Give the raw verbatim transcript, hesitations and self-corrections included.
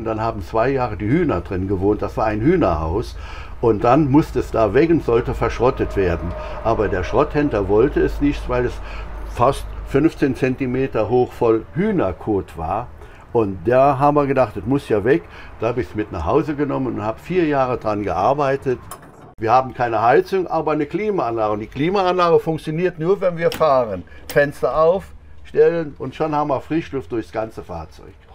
Und dann haben zwei Jahre die Hühner drin gewohnt. Das war ein Hühnerhaus. Und dann musste es da weg und sollte verschrottet werden. Aber der Schrotthändler wollte es nicht, weil es fast fünfzehn Zentimeter hoch voll Hühnerkot war. Und da haben wir gedacht, das muss ja weg. Da habe ich es mit nach Hause genommen und habe vier Jahre dran gearbeitet. Wir haben keine Heizung, aber eine Klimaanlage. Und die Klimaanlage funktioniert nur, wenn wir fahren. Fenster auf, stellen und schon haben wir Frischluft durchs ganze Fahrzeug.